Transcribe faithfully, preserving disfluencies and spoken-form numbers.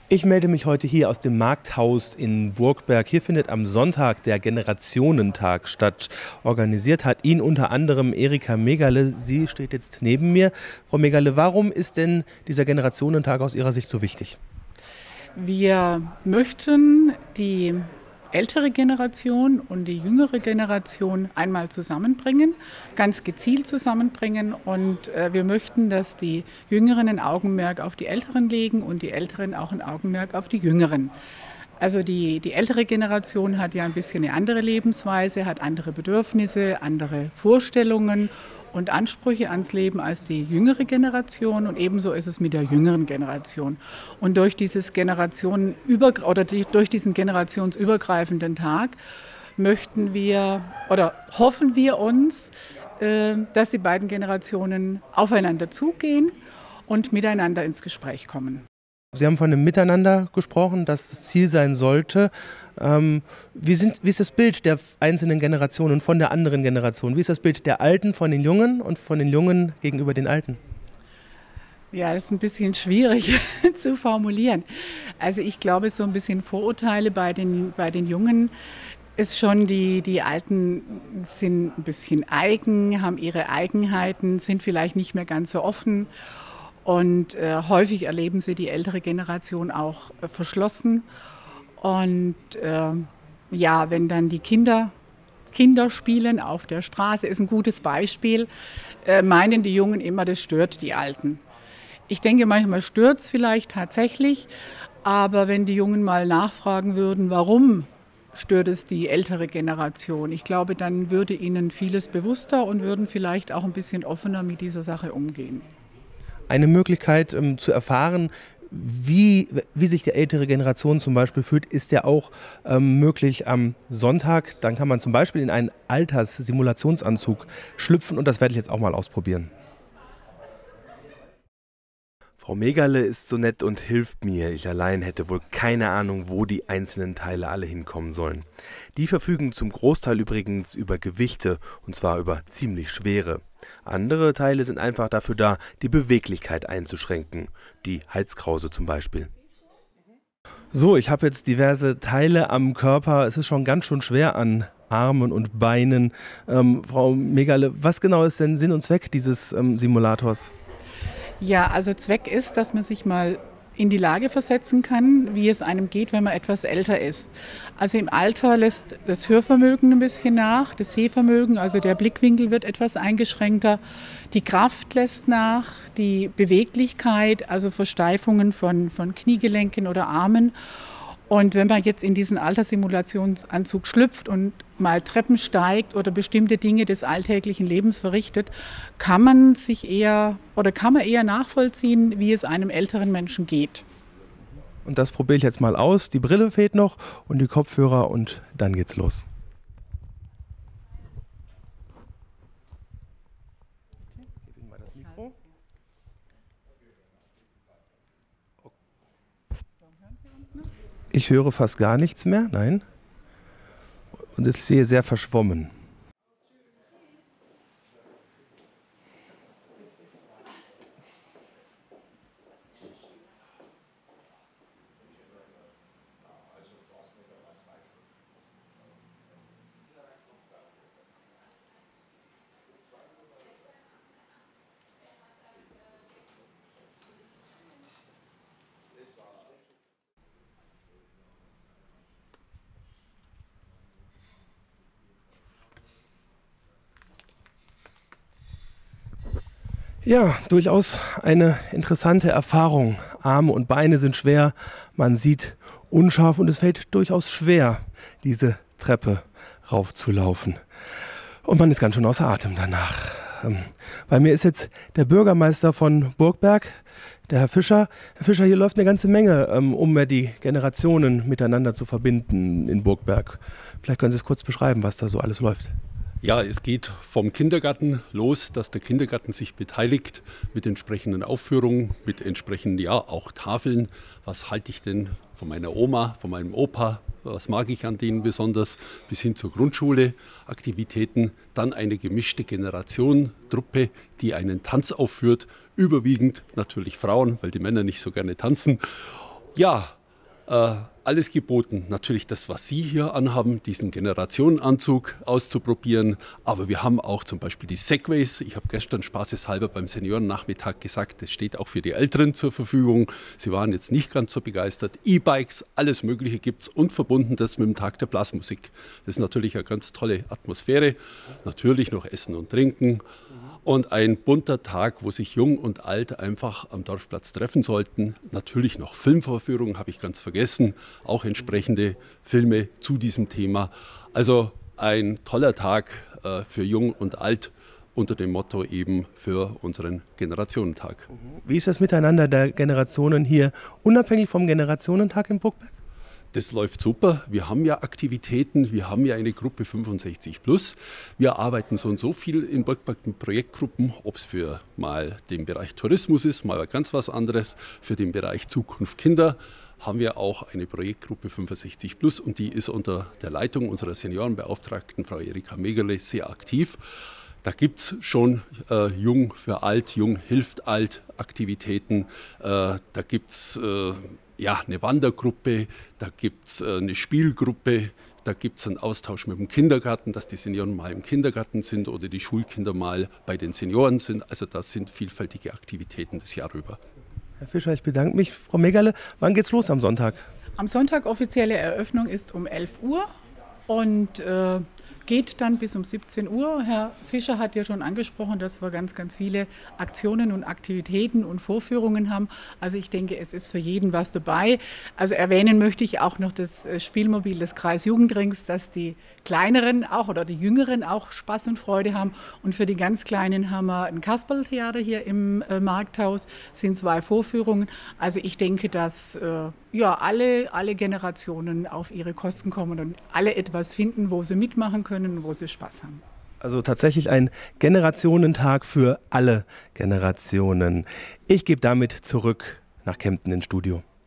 Ich melde mich heute hier aus dem Markthaus in Burgberg. Hier findet am Sonntag der Generationentag statt. Organisiert hat ihn unter anderem Erika Megerle. Sie steht jetzt neben mir. Frau Megerle, warum ist denn dieser Generationentag aus Ihrer Sicht so wichtig? Wir möchten die ältere Generation und die jüngere Generation einmal zusammenbringen, ganz gezielt zusammenbringen. Und äh, wir möchten, dass die Jüngeren ein Augenmerk auf die Älteren legen und die Älteren auch ein Augenmerk auf die Jüngeren. Also die, die ältere Generation hat ja ein bisschen eine andere Lebensweise, hat andere Bedürfnisse, andere Vorstellungen und Ansprüche ans Leben als die jüngere Generation, und ebenso ist es mit der jüngeren Generation. Und durch dieses Generationenüber oder die, durch diesen generationsübergreifenden Tag möchten wir oder hoffen wir uns, äh, dass die beiden Generationen aufeinander zugehen und miteinander ins Gespräch kommen. Sie haben von einem Miteinander gesprochen, das das Ziel sein sollte. Ähm, wie, sind, wie ist das Bild der einzelnen Generationen von der anderen Generation? Wie ist das Bild der Alten von den Jungen und von den Jungen gegenüber den Alten? Ja, das ist ein bisschen schwierig zu formulieren. Also ich glaube, so ein bisschen Vorurteile bei den, bei den Jungen ist schon, die, die Alten sind ein bisschen eigen, haben ihre Eigenheiten, sind vielleicht nicht mehr ganz so offen. Und äh, häufig erleben sie die ältere Generation auch äh, verschlossen. Und äh, ja, wenn dann die Kinder, Kinder spielen auf der Straße, ist ein gutes Beispiel, äh, meinen die Jungen immer, das stört die Alten. Ich denke, manchmal stört es vielleicht tatsächlich, aber wenn die Jungen mal nachfragen würden, warum stört es die ältere Generation, ich glaube, dann würde ihnen vieles bewusster und würden vielleicht auch ein bisschen offener mit dieser Sache umgehen. Eine Möglichkeit ähm, zu erfahren, wie, wie sich die ältere Generation zum Beispiel fühlt, ist ja auch ähm, möglich am Sonntag. Dann kann man zum Beispiel in einen Alterssimulationsanzug schlüpfen, und das werde ich jetzt auch mal ausprobieren. Frau Megerle ist so nett und hilft mir. Ich allein hätte wohl keine Ahnung, wo die einzelnen Teile alle hinkommen sollen. Die verfügen zum Großteil übrigens über Gewichte, und zwar über ziemlich schwere. Andere Teile sind einfach dafür da, die Beweglichkeit einzuschränken. Die Halskrause zum Beispiel. So, ich habe jetzt diverse Teile am Körper. Es ist schon ganz schön schwer an Armen und Beinen. Ähm, Frau Megerle, was genau ist denn Sinn und Zweck dieses ähm, Simulators? Ja, also Zweck ist, dass man sich mal in die Lage versetzen kann, wie es einem geht, wenn man etwas älter ist. Also im Alter lässt das Hörvermögen ein bisschen nach, das Sehvermögen, also der Blickwinkel wird etwas eingeschränkter, die Kraft lässt nach, die Beweglichkeit, also Versteifungen von, von Kniegelenken oder Armen. Und wenn man jetzt in diesen Alterssimulationsanzug schlüpft und mal Treppen steigt oder bestimmte Dinge des alltäglichen Lebens verrichtet, kann man sich eher oder kann man eher nachvollziehen, wie es einem älteren Menschen geht. Und das probiere ich jetzt mal aus. Die Brille fehlt noch und die Kopfhörer, und dann geht's los. Gib Ihnen mal das Mikro. Ich höre fast gar nichts mehr, nein. Und ich sehe sehr verschwommen. Ja, durchaus eine interessante Erfahrung. Arme und Beine sind schwer, man sieht unscharf und es fällt durchaus schwer, diese Treppe raufzulaufen. Und man ist ganz schön außer Atem danach. Bei mir ist jetzt der Bürgermeister von Burgberg, der Herr Fischer. Herr Fischer, hier läuft eine ganze Menge, um mehr die Generationen miteinander zu verbinden in Burgberg. Vielleicht können Sie es kurz beschreiben, was da so alles läuft. Ja, es geht vom Kindergarten los, dass der Kindergarten sich beteiligt mit entsprechenden Aufführungen, mit entsprechenden, ja, auch Tafeln. Was halte ich denn von meiner Oma, von meinem Opa? Was mag ich an denen besonders? Bis hin zur Grundschule, Aktivitäten. Dann eine gemischte Generation, Truppe, die einen Tanz aufführt. Überwiegend natürlich Frauen, weil die Männer nicht so gerne tanzen. Ja, Äh, alles geboten, natürlich das, was Sie hier anhaben, diesen Generationenanzug auszuprobieren. Aber wir haben auch zum Beispiel die Segways. Ich habe gestern spaßeshalber beim Seniorennachmittag gesagt, das steht auch für die Älteren zur Verfügung. Sie waren jetzt nicht ganz so begeistert. E-Bikes, alles Mögliche gibt es und verbunden das mit dem Tag der Blasmusik. Das ist natürlich eine ganz tolle Atmosphäre. Natürlich noch Essen und Trinken. Und ein bunter Tag, wo sich Jung und Alt einfach am Dorfplatz treffen sollten. Natürlich noch Filmvorführungen, habe ich ganz vergessen. Auch entsprechende Filme zu diesem Thema. Also ein toller Tag äh, für Jung und Alt unter dem Motto eben für unseren Generationentag. Wie ist das Miteinander der Generationen hier, unabhängig vom Generationentag in Burgberg? Das läuft super. Wir haben ja Aktivitäten, wir haben ja eine Gruppe fünfundsechzig plus. Wir arbeiten so und so viel in Burgberg mit Projektgruppen, ob es für mal den Bereich Tourismus ist, mal ganz was anderes. Für den Bereich Zukunft Kinder haben wir auch eine Projektgruppe fünfundsechzig plus und die ist unter der Leitung unserer Seniorenbeauftragten, Frau Erika Megerle, sehr aktiv. Da gibt es schon äh, Jung für Alt, Jung hilft Alt Aktivitäten. Äh, da gibt es äh, ja, eine Wandergruppe, da gibt es äh, eine Spielgruppe, da gibt es einen Austausch mit dem Kindergarten, dass die Senioren mal im Kindergarten sind oder die Schulkinder mal bei den Senioren sind. Also das sind vielfältige Aktivitäten das Jahr über. Herr Fischer, ich bedanke mich. Frau Megerle, wann geht's los am Sonntag? Am Sonntag offizielle Eröffnung ist um elf Uhr und äh, geht dann bis um siebzehn Uhr. Herr Fischer hat ja schon angesprochen, dass wir ganz, ganz viele Aktionen und Aktivitäten und Vorführungen haben. Also ich denke, es ist für jeden was dabei. Also erwähnen möchte ich auch noch das Spielmobil des Kreisjugendrings, dass die Kleineren auch oder die Jüngeren auch Spaß und Freude haben. Und für die ganz Kleinen haben wir ein Kasperltheater hier im äh, Markthaus, es sind zwei Vorführungen. Also ich denke, dass äh, ja, alle, alle Generationen auf ihre Kosten kommen und alle etwas finden, wo sie mitmachen können, wo sie Spaß haben. Also tatsächlich ein Generationentag für alle Generationen. Ich gebe damit zurück nach Kempten ins Studio.